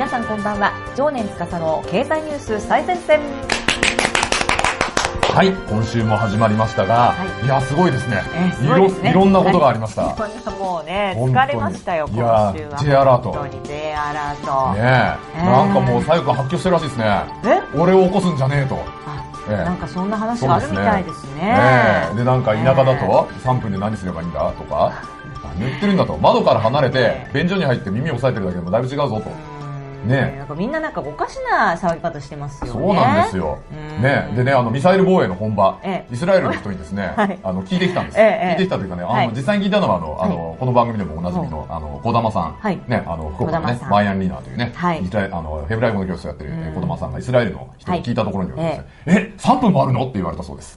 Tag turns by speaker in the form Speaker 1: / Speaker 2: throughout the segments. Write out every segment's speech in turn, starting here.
Speaker 1: 皆さんこんばんは。常年司の経済ニュース最前線。
Speaker 2: はい、今週も始まりましたが、いや、すごいですね。
Speaker 1: すごいですね。
Speaker 2: いろんなことがありました。
Speaker 1: もうね、疲れましたよ、今週は。
Speaker 2: J アラート。
Speaker 1: 本当に J アラート。
Speaker 2: ねえ。なんかもう、左翼発狂してるらしいですね。俺を起こすんじゃねえと。
Speaker 1: なんかそんな話があるみたいですね。
Speaker 2: で、なんか田舎だと、3分で何すればいいんだとか、何言ってるんだと。窓から離れて、便所に入って耳を押さえてるだけでもだいぶ違うぞと。ね、
Speaker 1: なんかみんななんかおかしな騒ぎ方してますよね。
Speaker 2: そうなんですよ。ね、でね、ミサイル防衛の本場、イスラエルの人にですね、聞いてきたんです。聞いてきたというかね、実際に聞いたのはこの番組でもおなじみの児玉さん、ね、福岡のね、マイアンリーナーというね、ヘブライ語の教室をやってる児玉さんがイスラエルの人に聞いたところによるとですね、3分もあるのって言われたそうです。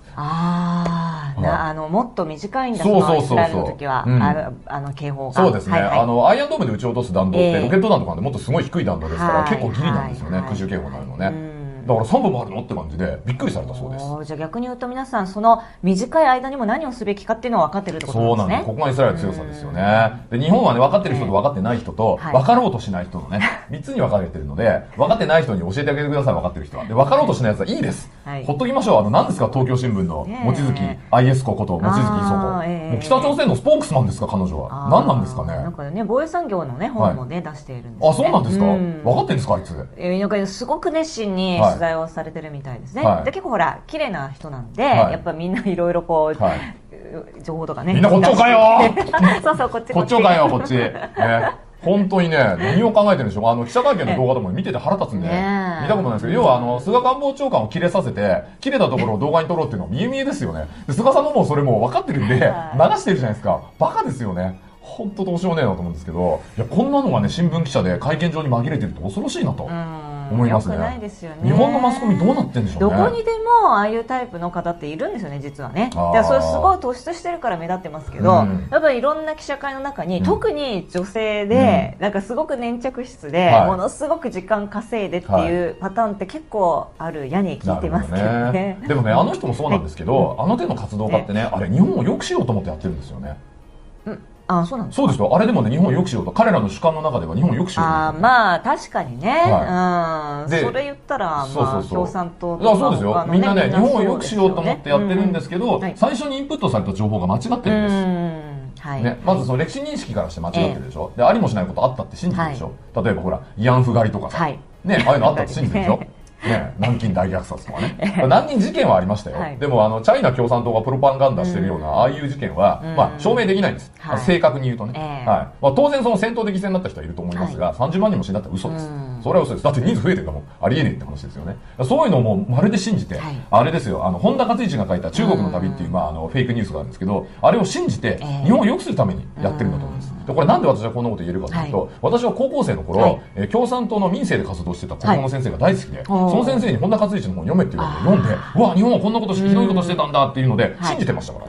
Speaker 1: もっと短いんだそうです。イスラエルの時は警報が。
Speaker 2: そうですね。アイアンドームで撃ち落とす弾道ってロケット弾とかでもっとすごい低い弾道ですから結構ギリなんですよね。空襲警報になるのね。だから3分もあるのって感じでびっくりされたそうです。
Speaker 1: じゃあ逆に言うと皆さんその短い間にも何をすべきかっていうのは分かってるってことなんですね。
Speaker 2: そうなんです。ここがイスラエルの強さですよね。で、日本はね、分かってる人と分かってない人と分かろうとしない人のね、3つに分かれてるので、分かってない人に教えてあげてください、分かってる人は。で、分かろうとしないやつはいいです。ほっときましょう。何ですか、東京新聞の望月 IS 子こと望月磯子。もう北朝鮮のスポークスマンですか、彼女は。何なんですかね。
Speaker 1: なんかね、防衛産業のね、本もね、出しているんです。
Speaker 2: あ、そうなんですか。分かってるんですか、あいつ。
Speaker 1: なんかすごく熱心に取材をされてるみたいですね。で、結構ほら綺麗な人なんで、やっぱみんないろいろこう情報とかね。
Speaker 2: みんなこっちをかよ。
Speaker 1: そうそう、こっち。
Speaker 2: こっちをかよ、こっち。本当にね、何を考えてるんでしょう。記者会見の動画とか見てて腹立つんで、見たことないですけど、要は菅官房長官を切れさせて、切れたところを動画に撮ろうっていうのは見え見えですよね。菅さんももうそれもう分かってるんで、流してるじゃないですか。バカですよね。本当どうしようもねえなと思うんですけど、いや、こんなのがね、新聞記者で会見場に紛れてると恐ろしいなと思いますね。
Speaker 1: よくないですよね。
Speaker 2: 日本のマスコミどうなってんでしょうね。
Speaker 1: どこにでもああいうタイプの方っているんですよね、実はね。だからそれすごい突出してるから目立ってますけど、やっぱりいろんな記者会の中に、特に女性で、なんかすごく粘着質で、ものすごく時間稼いでっていうパターンって結構あるやに聞いてますけどね。
Speaker 2: でもね、あの人もそうなんですけど、あの手の活動家ってね、あれ日本を良くしようと思ってやってるんですよね。
Speaker 1: そうなんですか。
Speaker 2: そうですよ。あれでもね、日本を良くしようと、彼らの主観の中では日本を良くしようと。
Speaker 1: まあ、確かにね。それ言ったら、まあ、共産党とか。
Speaker 2: そうですよ。みんなね、日本を良くしようと思ってやってるんですけど、最初にインプットされた情報が間違ってるんです。ね、まずその歴史認識からして間違ってるでしょ。で、ありもしないことあったって信じてるでしょ。例えばほら、慰安婦狩りとかさ。ね、ああいうのあったって信じてるでしょ。ね、南京大虐殺とかね。南京事件はありましたよ。でも、チャイナ共産党がプロパガンダしてるような、ああいう事件は、まあ、証明できないんです。正確に言うとね。はい。まあ、当然その戦闘的戦になった人はいると思いますが、30万人も死んだって嘘です。それは嘘です。だって人数増えてるからもありえねえって話ですよね。そういうのをもうまるで信じて、あれですよ、本田勝一が書いた中国の旅っていう、まあ、フェイクニュースがあるんですけど、あれを信じて、日本を良くするためにやってるんだと思うんです。で、これなんで私はこんなこと言えるかというと、私は高校生の頃、共産党の民生で活動してた国語の先生が大好きで、その先生に本田勝一の本読めって言われて読んで、うわ、日本はこんなことひどいことしてたんだっていうので、信じてましたから。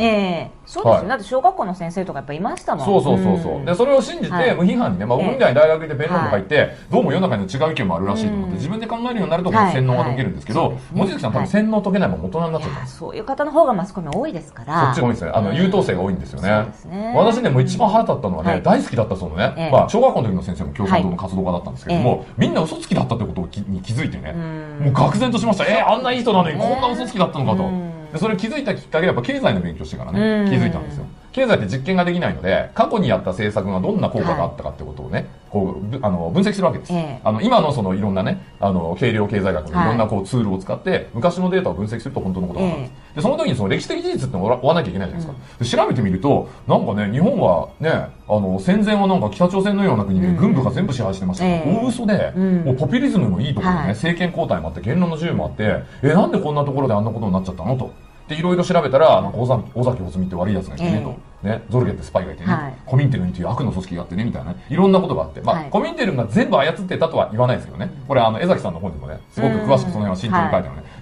Speaker 1: そうですよ。だって小学校の先生とかやっぱいましたもん。
Speaker 2: そう。で、それを信じて、無批判にね、まあ僕みたいに大学で弁論部入って、どうも世の中に違う意見もあるらしいと思って、自分で考えるようになると、洗脳が解けるんですけど、望月さん多分洗脳解けないまま大人になっちゃったんです。
Speaker 1: そういう方の方がマスコミ多いですから。
Speaker 2: そっちが多いですね。優等生が多いんですよね。私ね、もう一番腹立ったのはね、大好きだったそのね、まあ小学校の時の先生も共産党の活動家だったんですけども、みんな嘘つきだったってことに気づいてね、もう愕然としました。あんないい人なのにこんな嘘つきだったのかと。で、それ気づいたきっかけはやっぱ経済の勉強してからね、気づいたんですよ。経済って実験ができないので、過去にやった政策がどんな効果があったかってことをね、こう、分析するわけです。今のそのいろんなね、軽量経済学のいろんなこうツールを使って、昔のデータを分析すると本当のことがわかるんです。で、その時にその歴史的事実って追わなきゃいけないじゃないですか。で、調べてみると、なんかね、日本はね、戦前はなんか北朝鮮のような国で軍部が全部支配してましたけど、大嘘で、もうポピュリズムもいいところでね、政権交代もあって、言論の自由もあって、なんでこんなところであんなことになっちゃったのと。で、いろいろ調べたら、なんか尾崎穂積って悪い奴がいてね、と。ね、ゾルゲってスパイがいてね、コミンテルンっていう悪の組織があってね、みたいな、いろんなことがあって、まあ、コミンテルンが全部操ってたとは言わないですけどね。これ江崎さんの本にもね、すごく詳しくその辺は慎重に書いてあるね。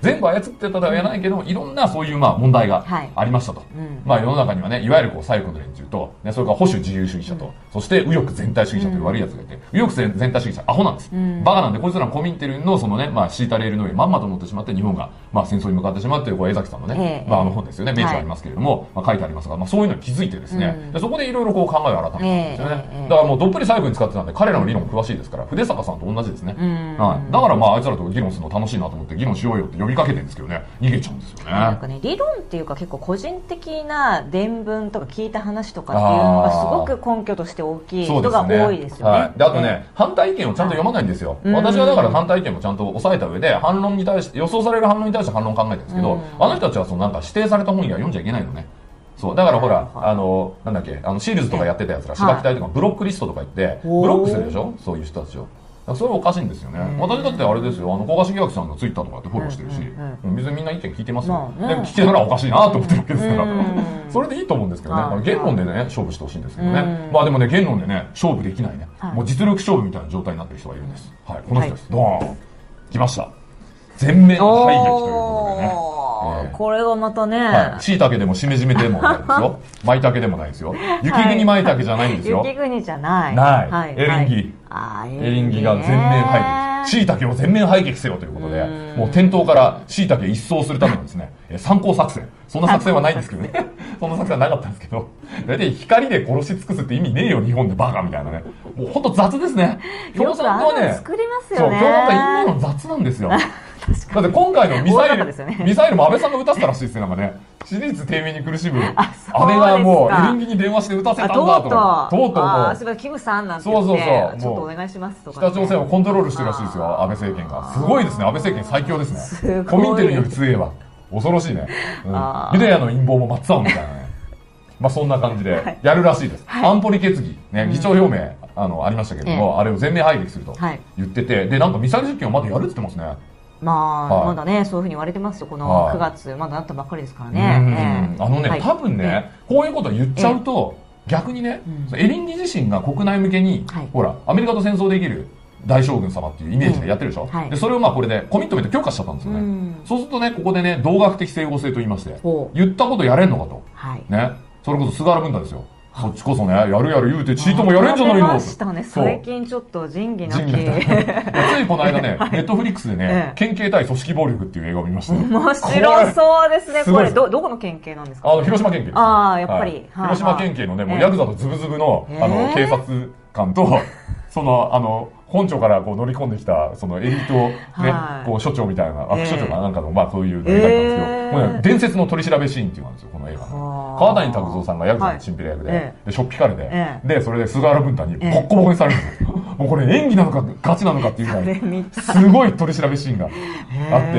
Speaker 2: 全部操ってたとは言わないけども、いろんなそういう問題がありましたと。世の中にはね、いわゆる左翼の連中と、それから保守自由主義者と、そして右翼全体主義者という悪い奴がいて、右翼全体主義者、アホなんです。バカなんで、こいつらのコミンテルのそのね、敷いたレールの上にまんまと乗ってしまって、日本が、戦争に向かってしまうという、江崎さんのね、本ですよね、名著ありますけれども、書いてありますが、そういうのに気づいてですね、そこでいろいろ考えを改めたんですよね。だからもうどっぷり左翼に使ってたんで、彼らの理論詳しいですから、筆坂さんと同じですね。だからあいつらと議論するの楽しいなと思って、議論しようよって呼びかけてるんですけどね、逃げちゃうんですよね。
Speaker 1: なんかね、理論っていうか結構個人的な伝聞とか聞いた話とかっていうのがすごく根拠として大きい人が多いですよね。
Speaker 2: で、あとね、反対意見をちゃんと読まないんですよ。私はだから反対意見もちゃんと抑えた上で、反論に対して、予想される反論に対して反論を考えてるんですけど、あの人たちはそのなんか指定された本以外は読んじゃいけないのね。そう。だからほら、なんだっけ、シールズとかやってたやつら、芝木隊とかブロックリストとか言って、ブロックするでしょ、そういう人たちを。それはおかしいんですよね。私だってあれですよ、小賀茂明さんのツイッターとかってフォローしてるし、別にみんな意見聞いてますよ。でも聞きながらおかしいなと思ってるわけですから。それでいいと思うんですけどね。言論でね、勝負してほしいんですけどね。でもね、言論でね、勝負できないね。もう実力勝負みたいな状態になってる人がいるんです。はい、この人です。ドーン来ました。全面排撃ということでね。
Speaker 1: これはまたね。
Speaker 2: 椎茸でもしめじめでもないですよ。舞茸でもないですよ。雪国舞茸じゃないんですよ。
Speaker 1: 雪国じゃない。
Speaker 2: ない。エリンギ。エリンギが全面排撃。椎茸を全面排撃せよということで、もう店頭から椎茸一掃するためのですね、参考作戦。そんな作戦はないんですけどね。そんな作戦はなかったんですけど、大体光で殺し尽くすって意味ねえよ、日本でバカみたいなね。もうほんと雑ですね。
Speaker 1: 共産党はね、作りますよね。
Speaker 2: そう、共産党は今の雑なんですよ。だって今回のミサイルも安倍さんが撃たせたらしいですね、なんかね。支持率低迷に苦しむ安倍がもうエリンギに電話して撃たせたんだと。とうとうもう。
Speaker 1: すごい、キムさんなんて言って、ちょっとお願いしますとか。
Speaker 2: 北朝鮮をコントロールしてるらしいですよ、安倍政権が。すごいですね、安倍政権最強ですね。コミンテルより強えわ。恐ろしいね。ユダヤの陰謀も真っ青みたいなね。そんな感じでやるらしいです。安保理決議、ね、議長表明、ありましたけれども、あれを全面排撃すると言ってて、で、なんかミサイル実験をまだやるって言ってますね。
Speaker 1: まだね、そういうふうに言われてますよ。この9月、まだなったばっかりですからね。
Speaker 2: 多分ね、こういうことを言っちゃうと、逆にね、エリンギ自身が国内向けに、ほら、アメリカと戦争できる大将軍様っていうイメージでやってるでしょ。で、それをこれでコミットメント強化しちゃったんですよね。そうするとね、ここでね、同学的整合性と言いまして、言ったことやれんのかと。ね。それこそ菅原文太ですよ。そっちこそね、やる言うて、チートもやれんじゃないの。
Speaker 1: 最近ちょっと仁義なき。
Speaker 2: ついこの間ね、ネットフリックスでね、県警対組織暴力っていう映画を見ました。
Speaker 1: 面白そうですね。これ、どこの県警なんですか？
Speaker 2: 広島県警です。
Speaker 1: やっぱり。
Speaker 2: 広島県警のね、もうヤクザとズブズブの、警察官と、本庁から乗り込んできた、そのエリート、ね、署長みたいな、副署長かなんかの、そういうのを描いたんですけど、伝説の取り調べシーンっていうのなんですよ、この映画の。川谷拓三さんがヤクザのチンピラ役で、しょっぴかれて、で、それで菅原文太にボッコボコにされるんですよ。もうこれ演技なのか、ガチなのかっていうぐらい、すごい取り調べシーンがあって、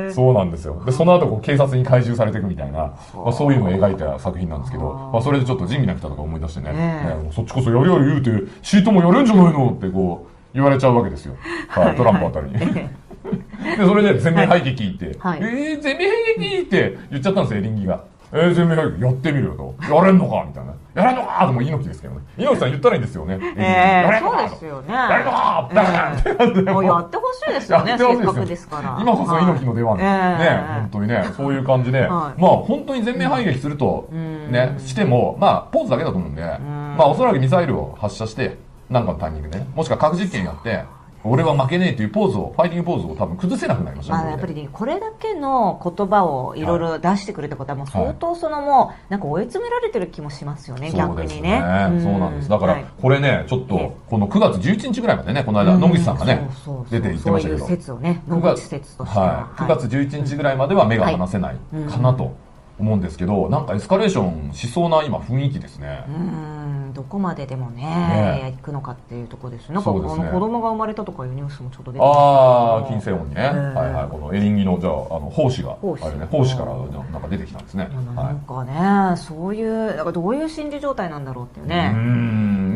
Speaker 2: そうなんですよ。で、その後警察に懐柔されていくみたいな、そういうのを描いた作品なんですけど、それでちょっと仁義なきたとか思い出してね、そっちこそやる言うて、シートもやるんじゃないのって言われちゃうわけですよ。トランプあたりに。で、それで全面排撃って、全面排撃って言っちゃったんですよ、エリンギが。全面排撃やってみるよと。やれんのかみたいな。やれんのかとも猪木ですけどね。猪木さん言ったらいいんですよね。
Speaker 1: やれんのかそうですよね。やれんのかもうやってほしいですよね、せっかくですから。
Speaker 2: 今こそ猪木の出番ね、本当にね、そういう感じで、本当に全面排撃すると、ね、しても、ポーズだけだと思うんで、おそらくミサイルを発射して、なんかのタイミングでね、もしくは核実験やって、俺は負けねえっていうポーズを、ファイティングポーズを多分崩せなくなりましたね。
Speaker 1: やっぱりね、これだけの言葉をいろいろ出してくるってことは、もう相当なんか追い詰められてる気もしますよね、逆にね。
Speaker 2: そうなんです。だから、これね、ちょっと、この9月11日ぐらいまでね、この間、野口さんがね、出て言ってましたけど。
Speaker 1: そういう説をね、野口説としては。
Speaker 2: 9月11日ぐらいまでは目が離せないかなと思うんですけど、なんかエスカレーションしそうな今雰囲気ですね。
Speaker 1: どこまででもね、行くのかっていうところです。なんか子供が生まれたとかいうニュースもちょっと出てきて。
Speaker 2: 金星音にね。このエリンギの、じゃあ、胞子が、あれね、胞子からなんか出てきたんですね。
Speaker 1: なんかね、そういう、なんかどういう心理状態なんだろうっていうね。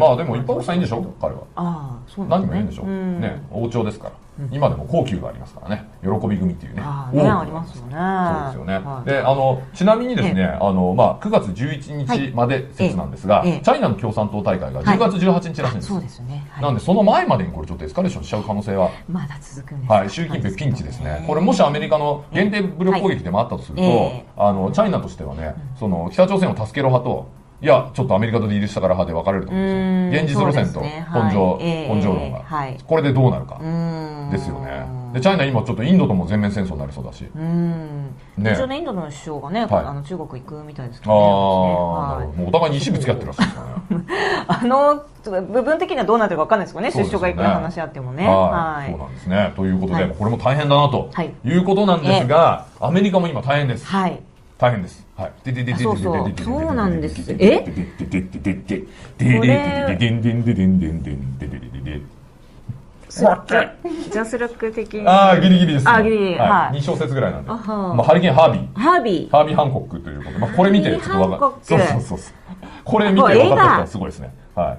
Speaker 2: まあでもいっぱい奥さんいいんでしょ彼は。
Speaker 1: ああ、そうなんですね。
Speaker 2: 何もいいんでしょね、王朝ですから。今でも高級がありますからね。喜び組っていうね。
Speaker 1: ありますよね。
Speaker 2: そうですよね。で、ちなみにですね、9月11日まで説なんですが、チャイナの共産党大会が10月18日らしいんです。
Speaker 1: そうですね。
Speaker 2: なんで、その前までにこれちょっとエスカレーションしちゃう可能性は。
Speaker 1: まだ続くんです。
Speaker 2: はい、習近平ピンチですね。これもしアメリカの限定武力攻撃でもあったとすると、チャイナとしてはね、北朝鮮を助けろ派と、いや、ちょっとアメリカとリードしたから派で分かれると思うんですよ。現実路線と根性論が。これでどうなるか。ですよね。で、チャイナ今ちょっとインドとも全面戦争になりそうだし。
Speaker 1: 一応ね、インドの首相がね、中国行くみたいですけど
Speaker 2: ね。もうお互いに石ぶつけ合ってるらしいです
Speaker 1: よね。部分的にはどうなってるか分かんないですよね。首相がいくら話し合ってもね。
Speaker 2: はい。そうなんですね。ということで、これも大変だなということなんですが、アメリカも今大変です。はい。大変です。はい。
Speaker 1: そうなんです。ジャスラック的に。
Speaker 2: ギリギリです。
Speaker 1: ギリギリ。
Speaker 2: はい。2小節ぐらいなんで。ハリケーンハービー。ハービー・ハンコックということで、これ見てちょっと分かる。そう。これ見て分かった人はすごいですね。はい。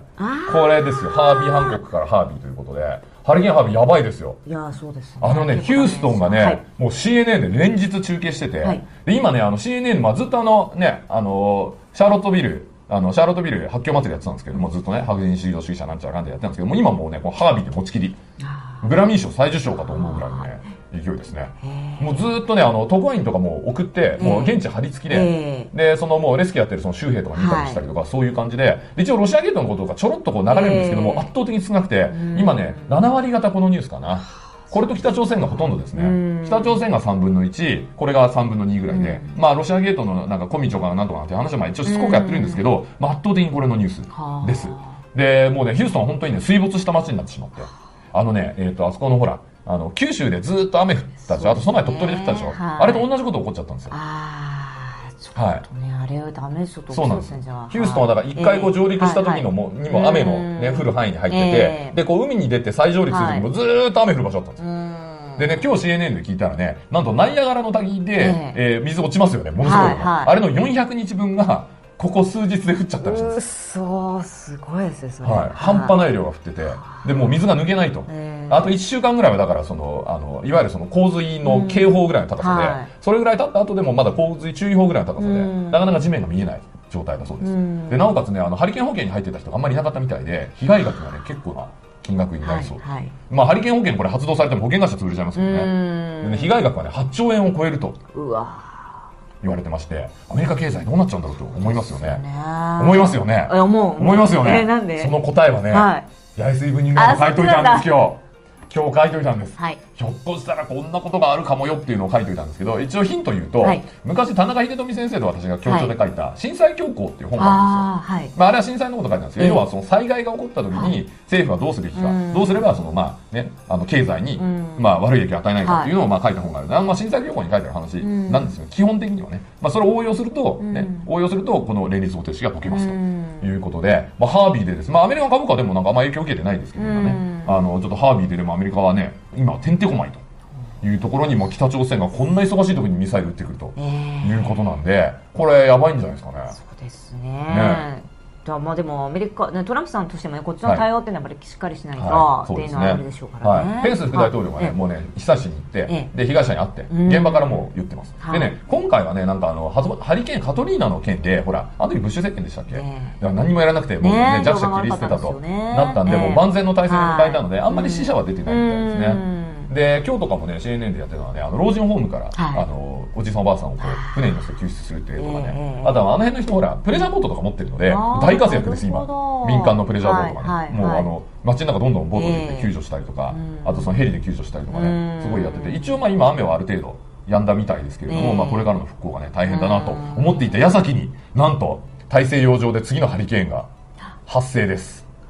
Speaker 2: これですよ。ハービー・ハンコックからハービーということで、ハリケーンハービーやばいですよ。
Speaker 1: いや、そうですね。
Speaker 2: ヒューストンがね、もう CNN で連日中継してて、で、今ね、CNN、ずっとシャーロットビル発狂祭りやってたんですけども、ずっとね、白人至上主義者なんちゃらかんでやってたんですけども、今もうね、ハービーで持ちきり。グラミー賞最受賞かと思うぐらいのね、勢いですね。もうずっとね、特派員とかも送って、もう現地張り付きで、で、もうレスキューやってる州兵とか見たりしたりとか、そういう感じで、一応ロシアゲートのことがちょろっとこう流れるんですけども、圧倒的に少なくて、今ね、7割方このニュースかな。これと北朝鮮がほとんどですね。北朝鮮が3分の1、これが3分の2ぐらいで、まあロシアゲートのなんかコミチョかなんとかなんて話は一応しつこくやってるんですけど、まあ圧倒的にこれのニュースです。で、もうね、ヒューストンは本当にね、水没した街になってしまって。あそこのほら、九州でずっと雨降ったでしょ。あとその前鳥取で降ったでしょ。あれと同じこと起こっちゃったんですよ。
Speaker 1: はい。あれはダメですよ。
Speaker 2: そうなんです。ヒューストンはだから一回こう上陸した時のにも雨のね、降る範囲に入ってて、で、こう海に出て再上陸する時もずーっと雨降る場所だったんですよ。でね、今日 CNN で聞いたらね、なんとナイアガラの滝で、水落ちますよね。ものすごい。あれの400日分が、ここ数日で降っちゃったらしいです。
Speaker 1: そう、すごいですね、それ。
Speaker 2: はい。半端ない量が降ってて、で、もう水が抜けないと。あと1週間ぐらいはだから、いわゆる洪水の警報ぐらいの高さで、それぐらい経った後でもまだ洪水注意報ぐらいの高さで、なかなか地面が見えない状態だそうです。で、なおかつね、ハリケーン保険に入ってた人があんまりいなかったみたいで、被害額がね、結構な金額になりそう。まあ、ハリケーン保険これ発動されても保険会社潰れちゃいますけどね。被害額はね、8兆円を超えると。言われてまして、アメリカ経済どうなっちゃうんだろうと思いますよね。思いますよね。思いますよね。
Speaker 1: なんで？
Speaker 2: その答えはね、八重洲イブニングに書いといたんですよ。今日書いといたんです。ひょっとしたらこんなことがあるかもよっていうのを書いといたんですけど、一応ヒント言うと、昔田中秀富先生と私が協調で書いた震災恐慌っていう本があるんですよ。まあ、あれは震災のこと書いたんですけど、要はその災害が起こった時に政府はどうすべきか、どうすれば経済に悪い影響を与えないかっていうのを書いた本がある。まあ震災恐慌に書いてある話なんですよ。基本的にはね。まあそれを応用するとこの連立方程式が解けますということで、まあハービーでです。まあアメリカ株価でもなんかあんま影響を受けてないですけど今ね。ちょっとハービーででもアメリカはね、今てんてこまいというところにも北朝鮮がこんな忙しい時にミサイル撃ってくるということなんで、これやばいんじゃないですかね。
Speaker 1: そうですね。まあでもアメリカ、トランプさんとしてもね、こっちの対応っていうのはやっぱりしっかりしないとっていうのはあるでしょうからね。
Speaker 2: ペンス副大統領がね、もうね、被災地に行って、で、被害者に会って、現場からもう言ってます。でね、今回はね、なんかハリケーンカトリーナの件で、ほら、あの時ブッシュ政権でしたっけ？だから何もやらなくて、もうね、弱者切り捨てたとなったんで、もう万全の体制に迎えたので、あんまり死者は出てないみたいですね。で、今日とかもね、CNN でやってるのはね、老人ホームから、おじさんおばあさんをこう、船に乗せて救出するっていうとかね。あとはあの辺の人ほら、プレジャーボートとか持ってるので、大活躍です、今。民間のプレジャーボートがね。もう街の中どんどんボートで行って救助したりとか、あとそのヘリで救助したりとかね、すごいやってて、一応まあ今雨はある程度止んだみたいですけれども、まあこれからの復興がね、大変だなと思っていた矢先に、なんと、大西洋上で次のハリケーンが発生です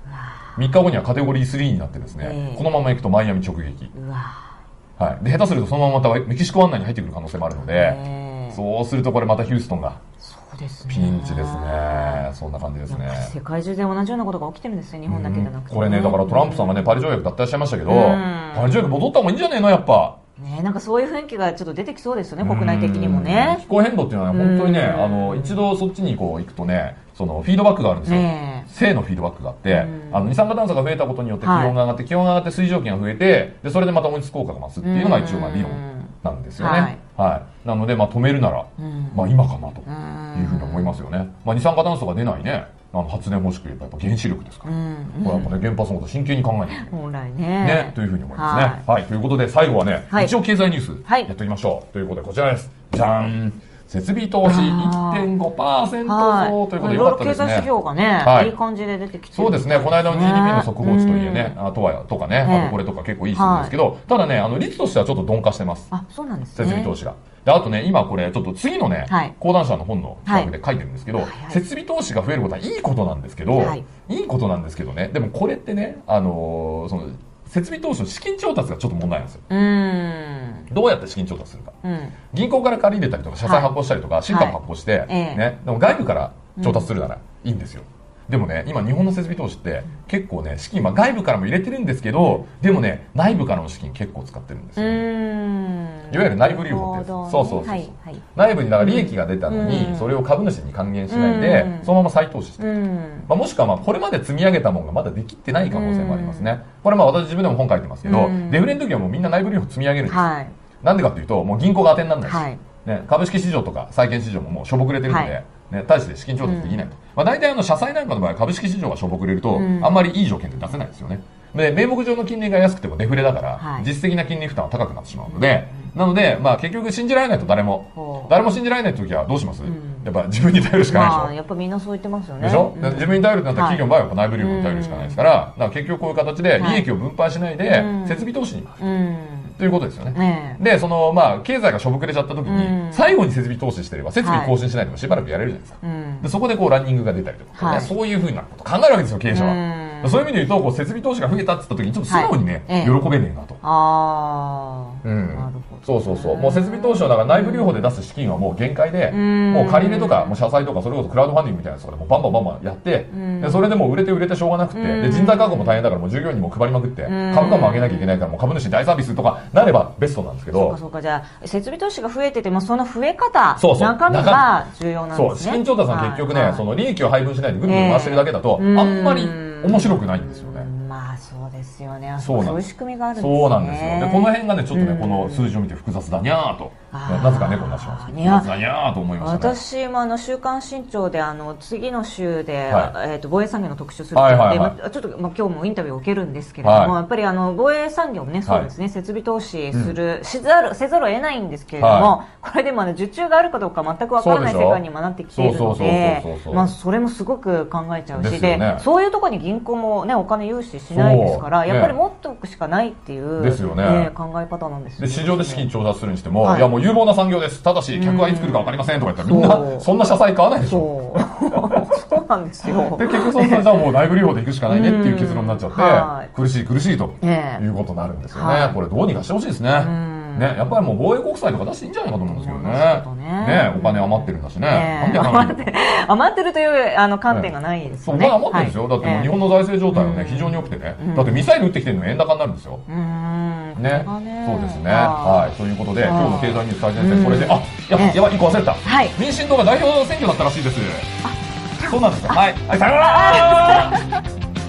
Speaker 2: 。3日後にはカテゴリー3になってですね、このまま行くとマイアミ直撃。はい。で、下手するとそのまままたメキシコ湾内に入ってくる可能性もあるので、そうするとこれまたヒューストンがピンチですね。そんな感じですね。
Speaker 1: 世界中で同じようなことが起きてるんですね、日本だけじゃなくて。
Speaker 2: これね、だからトランプさんがね、パリ条約脱退しちゃいましたけど、パリ条約戻った方がいいんじゃねえの、やっぱ。
Speaker 1: ね、なんかそういう雰囲気がちょっと出てきそうですよね、国内的にもね。
Speaker 2: 気候変動っていうのは本当にね、一度そっちにこう行くとね、そのフィードバックがあるんですよ。正のフィードバックがあって、二酸化炭素が増えたことによって気温が上がって、気温が上がって水蒸気が増えて、で、それでまた温室効果が増すっていうのが一応理論なんですよね。はい。なので、止めるなら、今かなというふうに思いますよね。二酸化炭素が出ないね、発電方式やっぱ原子力ですから。これはやっぱね、原発のこと真剣に考えないといけない。
Speaker 1: 本来ね。
Speaker 2: ね、というふうに思いますね。はい。ということで、最後はね、一応経済ニュース、やっておきましょう。ということで、こちらです。じゃーん。設備投資 1.5% 増ということでよかったですね。
Speaker 1: 経済指標がね、いい感じで出てきて
Speaker 2: そうですね。この間の GDP の速報値といえね、とかね、あとこれとか結構いい数字ですけど、ただね、率としてはちょっと鈍化してます。
Speaker 1: あ、そうなんです
Speaker 2: ね。設備投資が。で、あとね、今これちょっと次のね、講談社の本の企画で書いてるんですけど、設備投資が増えることはいいことなんですけど、いいことなんですけどね、でもこれってね、その、設備投資の資金調達がちょっと問題なんですよ。どうやって資金調達するか。銀行から借り入れたりとか、社債発行したりとか、新株発行して、ね、でも外部から調達するならいいんですよ。でもね、今日本の設備投資って結構ね、資金、外部からも入れてるんですけど、でもね、内部からの資金結構使ってるんですよ、ね。いわゆる内部留保ってやつ。そうそうそう。内部にだから利益が出たのに、それを株主に還元しないで、そのまま再投資してる。もしくはこれまで積み上げたものがまだできてない可能性もありますね。これ私自分でも本書いてますけど、デフレの時はもうみんな内部留保積み上げるんです。なんでかっていうと、もう銀行が当てにならないし、ね、株式市場とか債券市場ももうしょぼくれてるんで、ね、大して資金調達できないと。大体社債なんかの場合、株式市場がしょぼくれると、あんまりいい条件で出せないですよね。で、名目上の金利が安くてもデフレだから、実質的な金利負担は高くなってしまうので、なので、結局信じられないと誰も信じられない時はどうします？やっぱ自分に頼るしかないでしょ。
Speaker 1: やっぱみんなそう言ってますよね。
Speaker 2: でしょ？自分に頼るってなったら企業の場合はやっぱ内部留保に頼るしかないですから、結局こういう形で利益を分配しないで、設備投資に回る。ということですよね。で、経済がしょぼくれちゃった時に、最後に設備投資してれば、設備更新しないでもしばらくやれるじゃないですか。で、そこでランニングが出たりとか、そういうふうなこと考えるわけですよ、経営者は。そういう意味で言うと、設備投資が増えたって言った時に、ちょっと素直にね、喜べねえなと。そうそうそう。もう設備投資はだから内部留保で出す資金はもう限界で、もう借り入れとか、もう社債とか、それこそクラウドファンディングみたいなやつとかでもバンバンやって、で、それでもう売れてしょうがなくて、で、人材確保も大変だからもう従業員にも配りまくって、株価も上げなきゃいけないから、もう株主に大サービスとかなればベストなんですけど。
Speaker 1: そうか、じゃあ、設備投資が増えてても、その増え方、中身が重要なんですね。
Speaker 2: そう、資金調達は結局ね、その利益を配分しないでぐるぐる回してるだけだと、あんまり面白くないんですよね。
Speaker 1: そうですよね。そういう仕組みがあるんですね。
Speaker 2: そうなんですよ。で、この辺がね、ちょっとね、この数字を見て複雑だにゃーと。なぜか猫になってしまうんですけど、複雑だにゃーと思いましたね。
Speaker 1: 私も週刊新潮で、次の週で、防衛産業の特集するので、ちょっと、今日もインタビューを受けるんですけれども、やっぱり防衛産業もね、そうですね、設備投資せざるを得ないんですけれども、これでも受注があるかどうか全くわからない世界にもなってきているので、それもすすごく考えちゃうし、で、そういうところに銀行もね、お金融資しないですから、やっぱり持っておくしかないっていう考え方なんですよね。
Speaker 2: 市場で資金調達するにしても、いやもう有望な産業です。ただし、客はいつ来るか分かりませんとか言ったら、みんな、そんな社債買わないでしょ。
Speaker 1: そうなんですよ。
Speaker 2: で、結局そうすると、じゃあもう内部留保で行くしかないねっていう結論になっちゃって、苦しいということになるんですよね。これどうにかしてほしいですね。ね、やっぱりもう防衛国債とか出していいんじゃないかと思うんですけどね。ね、お金余ってるんだしね。
Speaker 1: 余ってるという観点がないですよね。
Speaker 2: そう、まだ余ってるんですよ。だってもう日本の財政状態はね、非常に良くてね。だってミサイル撃ってきてるのに円高になるんですよ。ね。そうですね。はい。ということで、今日の経済ニュース最前線、これで、やばい、一個忘れた。民進党が代表選挙だったらしいです。そうなんですか。はい。さよなら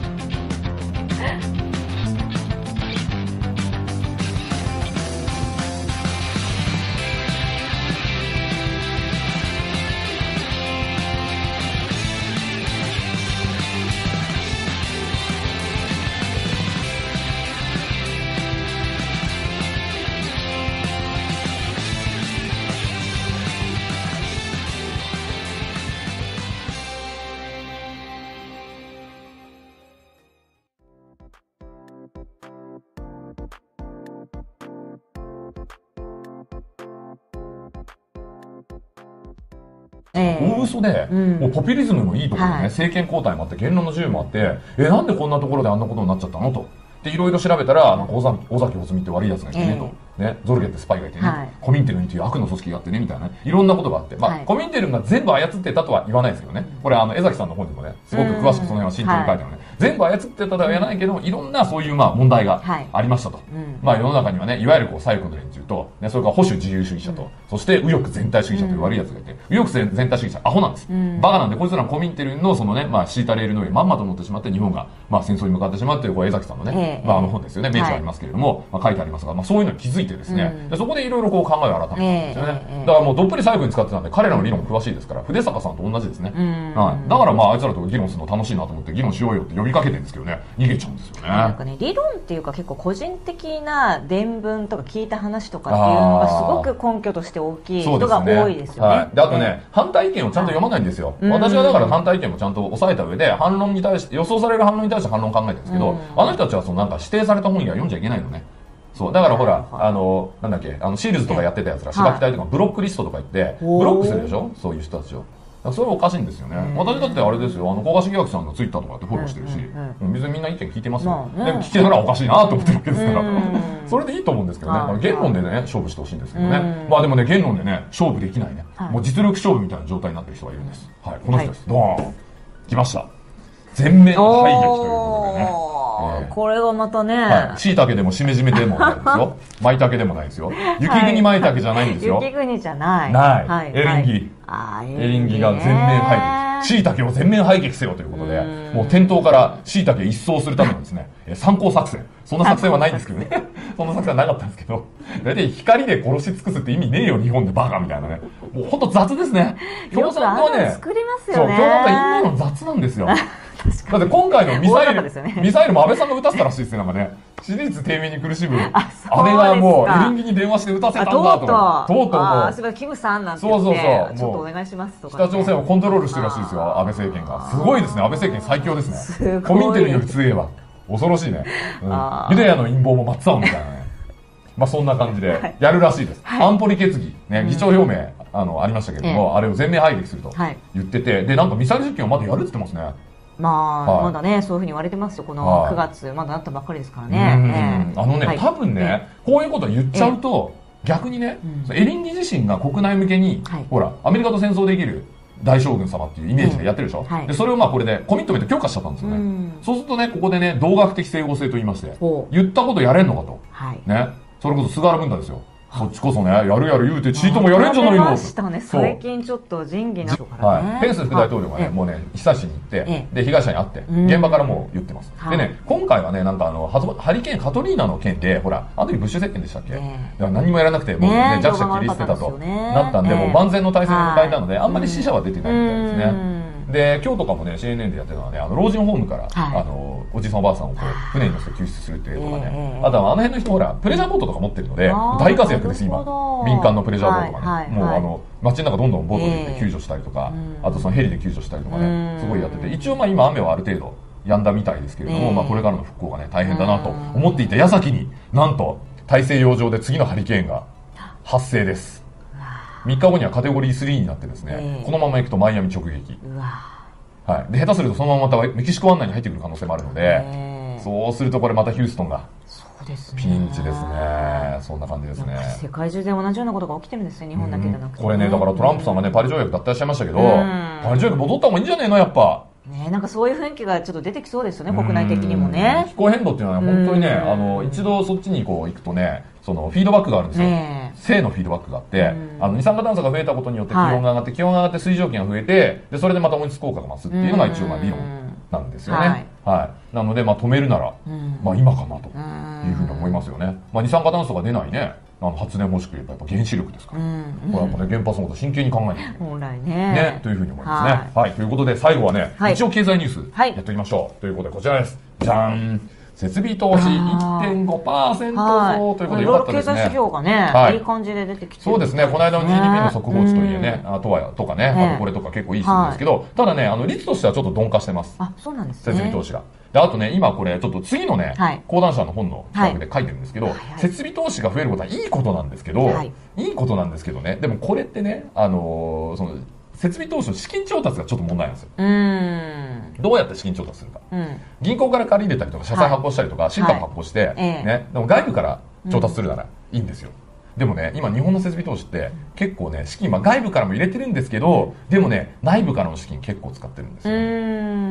Speaker 2: 大嘘で、もうポピュリズムもいいところでね、政権交代もあって、言論の自由もあって、なんでこんなところであんなことになっちゃったのと。で、いろいろ調べたら、尾崎穂美って悪い奴がいてね、と。ね、ゾルゲってスパイがいてね、コミンテルンっていう悪の組織があってね、みたいなね、いろんなことがあって、コミンテルンが全部操ってたとは言わないですけどね、これ江崎さんの本にもね、すごく詳しくその辺は慎重に書いてあるのね、 全部操ってたとは言えないけど、いろんなそういう問題がありましたと。世の中にはね、いわゆる左翼の連中と、ね、それから保守自由主義者と、そして右翼全体主義者という悪い奴がいて、右翼全体主義者アホなんです。バカなんで、こいつらのコミンテルンのそのね、敷いたレールの上にまんまと乗ってしまって、日本が戦争に向かってしまうという、江崎さんのね、本ですよね、名著ありますけれども、書いてありますが、そういうのに気づいてですね、でそこでいろいろ考えを改めたんですよね。だからもうどっぷり左翼に使ってたんで、彼らの理論詳しいですから、筆坂さんと同じですね。だからあいつらと議論するの楽しいなと思って議論しようよって呼びかけてるんですけどね、逃げちゃうんですよね。
Speaker 1: なんかね、理論っていうか結構個人的な伝聞とか聞いた話とかっていうのがすごく根拠として大きい人が多いですよね。
Speaker 2: であとね、反対意見をちゃんと読まないんですよ。私はだから反対意見もちゃんと抑えた上で、反論に対して、予想される反論に対して反論を考えてるんですけど、あの人たちはなんか指定された本以外読んじゃいけないのね。そう。だからほら、なんだっけ、シールズとかやってた奴ら、芝木隊とかブロックリストとか言って、ブロックするでしょ、そういう人たちを。それはおかしいんですよね。私だってあれですよ、古賀茂明さんのツイッターとかってフォローしてるし、別にみんな意見聞いてますよ。でも聞きながらおかしいなと思ってるわけですから。それでいいと思うんですけどね。言論でね、勝負してほしいんですけどね。でもね、言論でね、勝負できないね。もう実力勝負みたいな状態になってる人がいるんです。はい、この人です。ドーン来ました。全面排撃ということでね。
Speaker 1: これはまたね。
Speaker 2: 椎茸でもしめじめでもないですよ。舞茸でもないですよ。雪国舞茸じゃないんですよ。
Speaker 1: 雪国じゃない。
Speaker 2: ない。エリンギ。エリンギが全面排撃。椎茸を全面排撃せよということで、もう店頭から椎茸一掃するためのですね、参考作戦。そんな作戦はないんですけどね。そんな作戦はなかったんですけど、大体光で殺し尽くすって意味ねえよ、日本でバカみたいなね。もうほんと雑ですね。
Speaker 1: 共産党はね、作りますよね。
Speaker 2: そう、共産党は今の雑なんですよ。だって今回のミサイルも安倍さんが撃たせたらしいですよ、なんかね。支持率低迷に苦しむ安倍がもうエリンギに電話して撃たせたんだと。とうとうもう。
Speaker 1: すごい、キムさんなんて言って、ちょっとお願いしますとか。
Speaker 2: 北朝鮮をコントロールしてるらしいですよ、安倍政権が。すごいですね、安倍政権最強ですね。コミンテルンより強えわ。恐ろしいね。ユダヤの陰謀も真っ青みたいなね。そんな感じでやるらしいです。安保理決議、ね、議長表明、ありましたけれども、あれを全面排撃すると言ってて、で、なんかミサイル実験をまだやるって言ってますね。
Speaker 1: まだね、そういうふうに言われてますよ、この9月、まだなったばっかりですからね。
Speaker 2: 多分ね、こういうことを言っちゃうと、逆にね、エリンギ自身が国内向けに、ほら、アメリカと戦争できる大将軍様っていうイメージでやってるでしょ。で、それをこれでコミットメント強化しちゃったんですよね。そうするとね、ここでね、同学的整合性と言いまして、言ったことやれんのかと。ね。それこそ菅原文太ですよ。そっちこそね、やるやる言うて、チートもやれんじゃないのと。
Speaker 1: 最近ちょっと仁義なとか
Speaker 2: ね。ペンス副大統領がね、もうね、被災地に行って、で、被害者に会って、現場からもう言ってます。でね、今回はね、なんかハリケーンカトリーナの件で、ほら、あの時ブッシュ政権でしたっけ？だから何もやらなくて、もうね、弱者切り捨てたとなったんで、もう万全の体制に迎えたので、あんまり死者は出てないみたいですね。で、今日とかもね、CNN でやってたのはね、老人ホームから、おじさんおばあさんをこう、船に乗せて救出するっていうとかね、あとはあの辺の人ほら、プレジャーボートとか持ってるので、大活躍です、今。民間のプレジャーボートがね、もう街の中どんどんボートで行って救助したりとか、あとそのヘリで救助したりとかね、すごいやってて、一応今雨はある程度止んだみたいですけれども、これからの復興がね、大変だなと思っていた矢先に、なんと、大西洋上で次のハリケーンが発生です。3日後にはカテゴリー3になってですね、このまま行くとマイアミ直撃。はい。で、下手するとそのまままたメキシコ湾内に入ってくる可能性もあるので、そうするとこれまたヒューストンがピンチですね。そんな感じですね。
Speaker 1: 世界中で同じようなことが起きてるんですよ、日本だけじゃなくて。
Speaker 2: これね、だからトランプさんがね、パリ条約脱退しちゃいましたけど、パリ条約戻った方がいいんじゃねえの、やっぱ。
Speaker 1: ね、なんかそういう雰囲気がちょっと出てきそうですよね、国内的にもね。
Speaker 2: 気候変動っていうのはね、本当にね、一度そっちにこう行くとね、そのフィードバックがあるんですよ。正のフィードバックがあって、二酸化炭素が増えたことによって気温が上がって、気温が上がって水蒸気が増えて、で、それでまた温室効果が増すっていうのが一応理論なんですよね。はい。なので、止めるなら、今かなというふうに思いますよね。二酸化炭素が出ないね、発電方式やっぱ原子力ですから。これはもうね、原発のこと真剣に考えて
Speaker 1: 本来ね。
Speaker 2: ね、というふうに思いますね。はい。ということで、最後はね、一応経済ニュースやっていきましょう。ということで、こちらです。じゃーん。設備投資 1.5% 増ということでよかったですね。
Speaker 1: 経済指標がね、いい感じで出てきて
Speaker 2: そうですね。この間の GDP の速報値といえね、とかね、あとこれとか結構いい数字ですけど、ただね、率としてはちょっと鈍化してます。
Speaker 1: あ、そうなんです
Speaker 2: ね。設備投資が。で、あとね、今これ、ちょっと次のね、講談社の本の企画で書いてるんですけど、設備投資が増えることはいいことなんですけど、いいことなんですけどね、でもこれってね、その、設備投資の資金調達がちょっと問題なんですよ。どうやって資金調達するか。銀行から借り入れたりとか、社債発行したりとか、新株発行して、ね、でも外部から調達するならいいんですよ。でもね、今日本の設備投資って結構ね、資金、外部からも入れてるんですけど、でもね、内部からの資金結構使ってるんですよ、ね。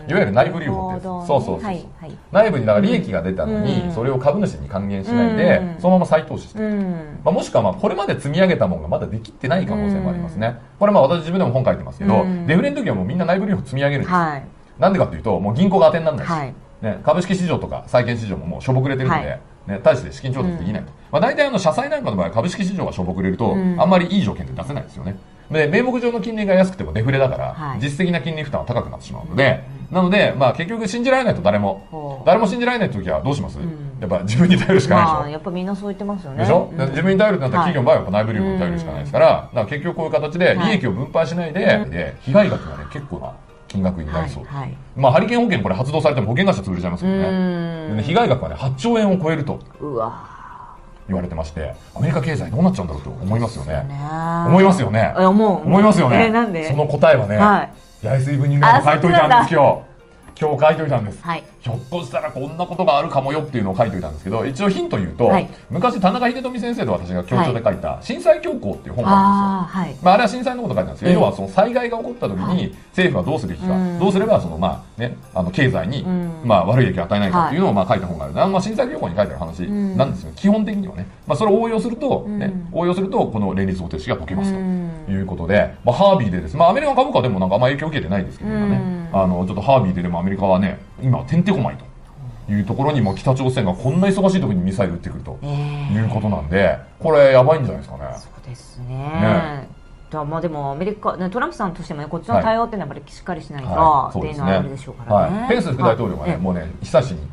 Speaker 2: いわゆる内部留保ってやつ。そうそうそう。内部にだから利益が出たのに、それを株主に還元しないで、そのまま再投資してる。もしくはこれまで積み上げたものがまだできてない可能性もありますね。これ私自分でも本書いてますけど、デフレの時はもうみんな内部留保積み上げるんです。なんでかっていうと、もう銀行が当てにならないし、株式市場とか債券市場ももうしょぼくれてるので、大して資金調達できないと。大体社債なんかの場合、株式市場がしょぼくれると、あんまりいい条件で出せないですよね。で、名目上の金利が安くてもデフレだから、実質的な金利負担は高くなってしまうので、なので、結局信じられないと誰も信じられない時はどうします？やっぱ自分に頼るしかないでしょ。
Speaker 1: やっぱみんなそう言ってますよね。
Speaker 2: でしょ？自分に頼るってなったら企業の場合はやっぱ内部留保に頼るしかないですから、結局こういう形で利益を分配しないで、被害額がね、結構な金額になりそう。ハリケーン保険これ発動されても保険会社潰れちゃいますけどね。被害額はね、8兆円を超えると。言われてまして、アメリカ経済どうなっちゃうんだろうと思いますよね。思いますよね。思いますよね。その答えはね、八重水分に書いといたんですよ。今日書いておいたんです、ひょっとしたらこんなことがあるかもよっていうのを書いておいたんですけど、一応ヒント言うと、昔田中秀富先生と私が協調で書いた震災恐慌っていう本があるんですよ。あれは震災のこと書いたんですけど、要はその災害が起こった時に政府はどうすべきか、どうすればその経済に悪い影響を与えないかっていうのを書いた本がある。震災恐慌に書いてある話なんですよ。基本的にはね。それを応用するとこの連立方程式が解けますということで、ハービーでです。アメリカ株価でもあんま影響を受けてないですけどね。ちょっとハービーでもアメリカはね、今てんてこまいというところにも北朝鮮がこんな忙しい時にミサイル撃ってくるということなんで、これやばいんじゃないですかね。
Speaker 1: そうですね。でもアメリカ、トランプさんとしてもこっちの対応っていうのはやっぱりしっかりしないとっていうのはあるでしょうからね。
Speaker 2: ペンス副大統領がね、もうね、久しに行って、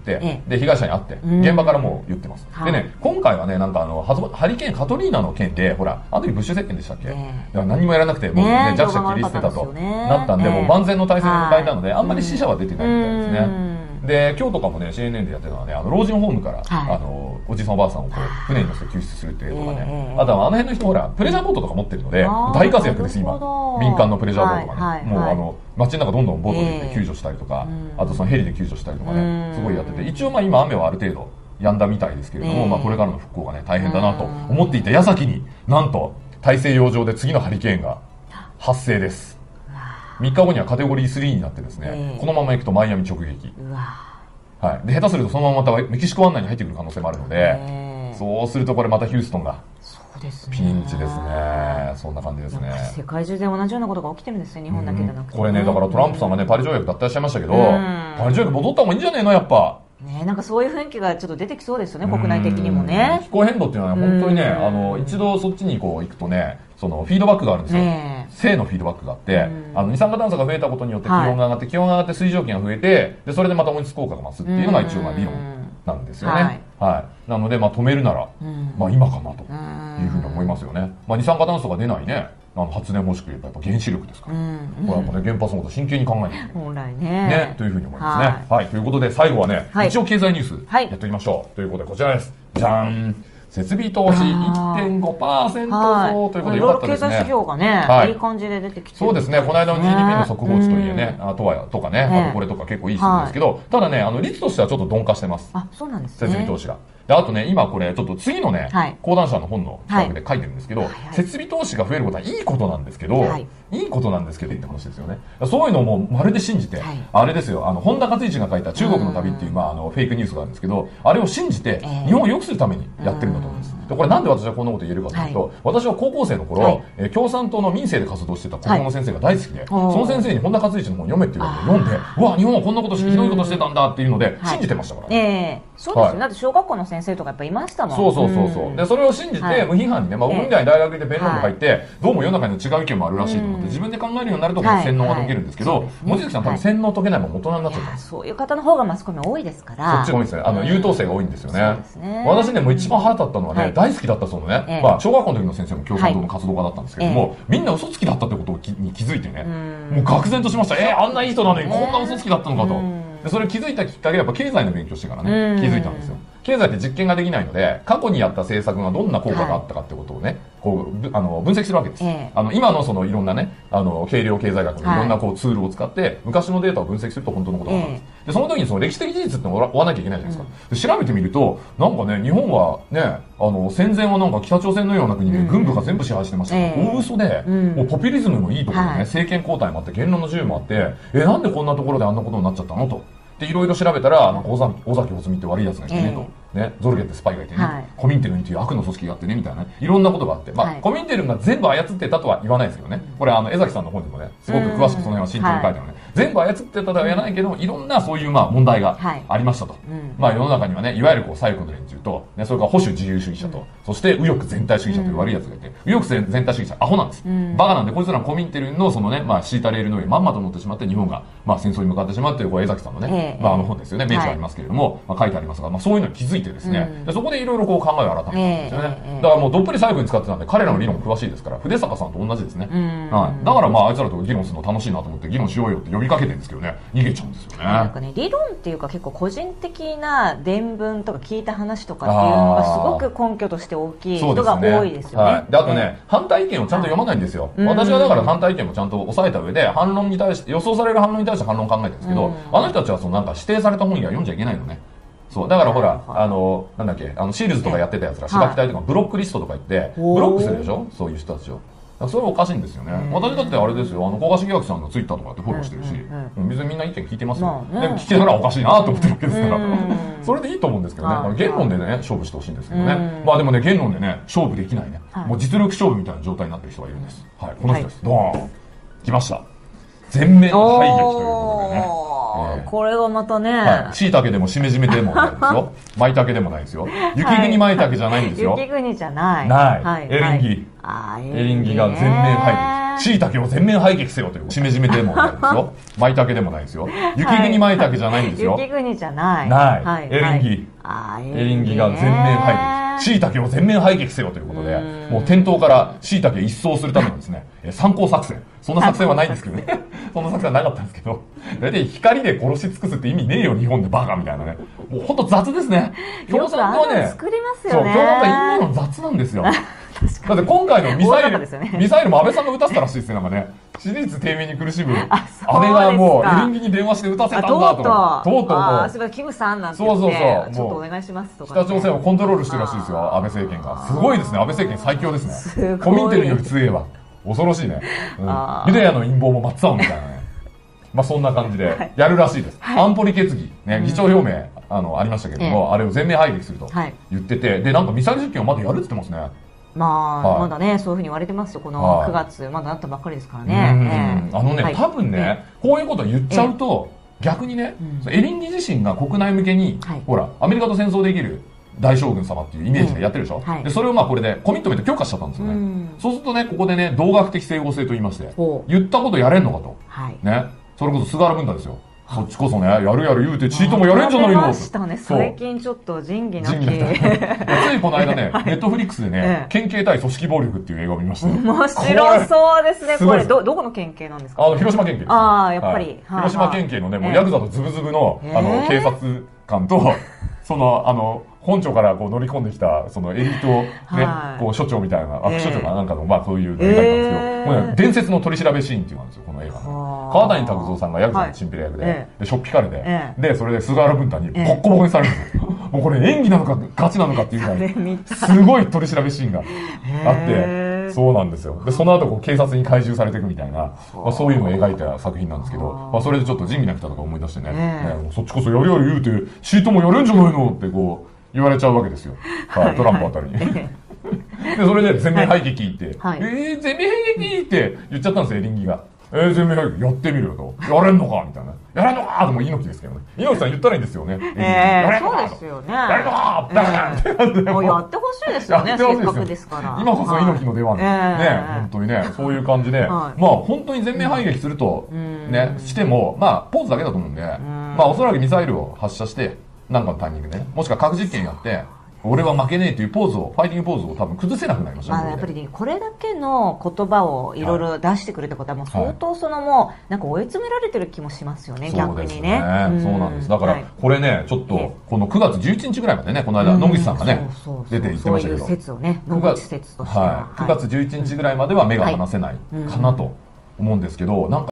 Speaker 2: で、被害者に会って、現場からもう言ってます。でね、今回はね、ハリケーンカトリーナの件で、ほら、あの時ブッシュ政権でしたっけ？何もやらなくて、もうね、弱者切り捨てたとなったんで、もう万全の体制に迎えたので、あんまり死者は出てないみたいですね。で、今日とかもね、CNN でやってたのはね、老人ホームから、おじいさんおばあさんを船に乗せて救出するっていうとかね、あとはあの辺の人ほら、プレジャーボートとか持ってるので、大活躍です、今。民間のプレジャーボートがね。もう街の中どんどんボートで行って救助したりとか、あとそのヘリで救助したりとかね、すごいやってて、一応今雨はある程度止んだみたいですけれども、これからの復興がね、大変だなと思っていた矢先に、なんと、大西洋上で次のハリケーンが発生です。3日後にはカテゴリー3になってですね、このまま行くとマイアミ直撃。で、下手するとそのまままたメキシコ湾内に入ってくる可能性もあるので、そうするとこれまたヒューストンがピンチですね。そんな感じですね。
Speaker 1: 世界中で同じようなことが起きてるんですよ、日本だけじゃなくて。
Speaker 2: これね、だからトランプさんがね、パリ条約脱退しちゃいましたけど、パリ条約戻った方がいいんじゃねえの、やっぱ。
Speaker 1: そういう雰囲気がちょっと出てきそうですよね、国内的にもね。
Speaker 2: 気候変動っていうのはね、本当にね、一度そっちに行くとね、そのフィードバックがあるんですよ。正のフィードバックがあって、二酸化炭素が増えたことによって気温が上がって、気温が上がって水蒸気が増えて、で、それでまた温室効果が増すっていうのが一応理論なんですよね。なので、止めるなら、今かなというふうに思いますよね。二酸化炭素が出ないね、発電方式やっぱ原子力ですから。これはもうね、原発のこと真剣に考えないといけない。
Speaker 1: 本来ね。
Speaker 2: というふうに思いますね。はい。ということで、最後はね、一応経済ニュースやっておきましょう。ということで、こちらです。じゃーん。設備投資 1.5% 増ということでよかったですね。
Speaker 1: 経済指標がね、いい感じで出てきて
Speaker 2: そうですね。この間の GDP の速報値といえね、とかね、あとこれとか結構いい数字ですけど、ただね、率としてはちょっと鈍化してます。
Speaker 1: そうなんです
Speaker 2: ね。設備投資が。で、あとね、今これ、ちょっと次のね、講談社の本の企画で書いてるんですけど、設備投資が増えることはいいことなんですけど、いいことなんですけどって話ですよね。そういうのをもうまるで信じて、あれですよ、本田勝一が書いた中国の旅っていう、フェイクニュースがあるんですけど、あれを信じて、日本を良くするためにやってるんだと思うんです。で、これなんで私はこんなこと言えるかというと、私は高校生の頃、共産党の民政で活動してた国語の先生が大好きで、その先生に本田勝一の本読めって言われて読んで、うわ、日本はこんなことひどいことしてたんだっていうので、信じてましたから。
Speaker 1: そうですよ。だって小学校の先生とかやっぱいましたもん。
Speaker 2: そう。で、それを信じて、無批判にね、僕みたいに大学で弁論部入って、どうも世の中に違う意見もあるらしいと思って、自分で考えるようになると、洗脳が解けるんですけど、望月さん多分洗脳解けないまま大人になっちゃったんです。
Speaker 1: そういう方の方がマスコミ多いですから。
Speaker 2: そっちが多いですね。優等生が多いんですよね。私ね、もう一番腹立ったのはね、大好きだったそのね、小学校の時の先生も共産党の活動家だったんですけども、みんな嘘つきだったってことに気づいてね、もう愕然としました。あんないい人なのにこんな嘘つきだったのかと。で、それ気づいたきっかけでやっぱ経済の勉強してからね、気づいたんですよ。経済って実験ができないので、過去にやった政策がどんな効果があったかってことをね、 こう、分析するわけです。今のそのいろんなね、計量経済学のいろんなこうツールを使って、昔のデータを分析すると本当のことがわかるんです。で、その時にその歴史的事実って追わなきゃいけないじゃないですか。で、調べてみると、なんかね、日本はね、戦前はなんか北朝鮮のような国で軍部が全部支配してましたけど、大嘘で、もうポピュリズムもいいところでね、政権交代もあって、言論の自由もあって、なんでこんなところであんなことになっちゃったのと。で、いろいろ調べたら、なんか尾崎穂積って悪い奴がいてね、と。ね、ゾルゲってスパイがいてね、コミンテルンっていう悪の組織があってね、みたいなね、いろんなことがあって、まあ、コミンテルンが全部操ってたとは言わないですけどね、これ江崎さんの本でもね、すごく詳しくその辺は慎重に書いてあるのね、全部操ってたとは言わないけど、いろんなそういうまあ問題がありましたと。まあ世の中にはね、いわゆるこう左翼の連中と、ね、それから保守自由主義者と、そして右翼全体主義者という悪い奴がいて、右翼全体主義者、アホなんです。バカなんで、こいつらのコミンテルンのそのね、まあ敷いたレールの上にまんまと乗ってしまって、日本がまあ戦争に向かってしまうという、こう江崎さんのね、まあ本ですよね、名著ありますけれども、まあ書いてありますが、まあそういうのに気づいてですね、そこでいろいろこう考えを改めたんですよね。だからもうどっぷり左翼に使ってたんで、彼らの理論詳しいですから、筆坂さんと同じですね。だからまああいつらと議論するの楽しいなと思って議論しようよって呼びかけてるんですけどね、逃げちゃうんですよね。
Speaker 1: なんかね、理論っていうか結構個人的な伝聞とか聞いた話とかっていうのがすごく根拠として大きい人が多いですよね。
Speaker 2: で、あとね、反対意見をちゃんと読まないんですよ。私はだから反対意見もちゃんと抑えた上で、反論に対して、予想される反論に対して反論を考えてるんですけど、あの人たちはそのなんか指定された本以外読んじゃいけないのね。そう。だからほら、なんだっけ、シールズとかやってた奴ら、芝木隊とかブロックリストとか言って、ブロックするでしょ、そういう人たちを。それはおかしいんですよね。私だってあれですよ、古賀茂明さんのツイッターとかってフォローしてるし、別にみんな意見聞いてますよ。でも聞きながらおかしいなと思ってるわけですから。それでいいと思うんですけどね。言論でね、勝負してほしいんですけどね。まあでもね、言論でね、勝負できないね。もう実力勝負みたいな状態になってる人がいるんです。はい、この人です。ドーン来ました。全面排撃ということでね。
Speaker 1: これはまたね。
Speaker 2: はい。椎茸でもしめじめでもないですよ。舞茸でもないですよ。雪国舞茸じゃないんですよ。
Speaker 1: 雪国じゃない。
Speaker 2: ない。エリンギ。エリンギが全面排撃。椎茸を全面排撃せよという。しめじめでもないですよ。舞茸でもないですよ。雪国舞茸じゃないんですよ。
Speaker 1: 雪国じゃない。
Speaker 2: ない。エリンギ。エリンギが全面排撃。椎茸を全面排撃せよということで、もう店頭から椎茸一掃するためのですね、参考作戦。そんな作戦はないんですけどね。そんな作戦はなかったんですけど、大体光で殺し尽くすって意味ねえよ、日本でバカみたいなね。もうほんと雑ですね。
Speaker 1: 共産党はね、作りますよね。
Speaker 2: そう、共産党は今の雑なんですよ。だって今回のミサイルも安倍さんが撃たせたらしいですね、なんかね。支持率低迷に苦しむ安倍がもうエリンギに電話して撃たせたんだと。とうとうもう。
Speaker 1: すごい、キムさんなんて言って、ちょっとお願いしますとか。
Speaker 2: 北朝鮮をコントロールしてるらしいですよ、安倍政権が。すごいですね、安倍政権最強ですね。コミンテルンより強えわ。恐ろしいね。ユダヤの陰謀も真っ青みたいなね。まあそんな感じでやるらしいです。安保理決議、ね、議長表明、ありましたけれども、あれを全面排撃すると言ってて、で、なんかミサイル実験をまだやるって言ってますね。
Speaker 1: まあ、まだね、そういうふうに言われてますよ。この9月、まだなったばっかりですからね。
Speaker 2: 多分ね、こういうことを言っちゃうと、逆にね、エリンギ自身が国内向けに、ほら、アメリカと戦争できる大将軍様っていうイメージでやってるでしょ。で、それをまあこれでコミットメント強化しちゃったんですよね。そうするとね、ここでね、同学的整合性と言いまして、言ったことやれんのかと。ね。それこそ菅原文太ですよ。そっちこそね、やるやる言うて、チートもやれんじゃないの
Speaker 1: ましたね。最近ちょっと仁義なき。つ
Speaker 2: いこの間ね、ネットフリックスでね、県警対組織暴力っていう映画を見ました。
Speaker 1: 面白そうですね。これ、どこの県警なんですか？
Speaker 2: 広島県警です。
Speaker 1: ああ、やっぱり。
Speaker 2: 広島県警のね、もうヤクザとズブズブの、警察官と、本庁からこう乗り込んできた、そのエリート、ね、こう、署長みたいな、副署長かなんかの、まあそういうのを描いたんですけど、もうね、伝説の取り調べシーンっていうのなんですよ、この映画の。川谷拓三さんがヤクザのチンピラ役で、しょっぴかれて、で、それで菅原文太にボッコボコにされるんですよ。もうこれ演技なのかガチなのかっていうぐらい、すごい取り調べシーンがあって、そうなんですよ。で、その後こう警察に懐柔されていくみたいな、まあそういうのを描いた作品なんですけど、まあそれでちょっと仁義なき戦いを思い出してね、そっちこそやるやる言うて、チートもやるんじゃないのってこう、言われちゃうわけですよ。はい、トランプあたりに。で、それで全面排撃って、全面排撃って言っちゃったんですよ、エリンギが。全面排撃やってみるよと。やれんのかみたいな。やれんのかとも猪木ですけどね。猪木さん言ったらいいんですよね。やれんのか
Speaker 1: そうですよね。
Speaker 2: やれんのか
Speaker 1: もうやってほしいですよね、せっかくですから。
Speaker 2: 今こそ猪木の出番ね。本当にね、そういう感じで、まあ本当に全面排撃すると、ね、しても、まあポーズだけだと思うんで、まあおそらくミサイルを発射して、なんかのタイミングでね、もしくは核実験やって、 俺は負けねえというポーズを、ファイティングポーズを多分崩せなくなりましたね。
Speaker 1: やっぱりね、これだけの言葉をいろいろ出してくるってことは、もう相当もう、なんか追い詰められてる気もしますよね、逆にね。
Speaker 2: そうなんです。だから、これね、ちょっと、この9月11日ぐらいまでね、この間、野口さんがね、出て言ってましたけど。
Speaker 1: そういう説をね、野口説としては。
Speaker 2: 9月11日ぐらいまでは目が離せないかなと思うんですけど、なんか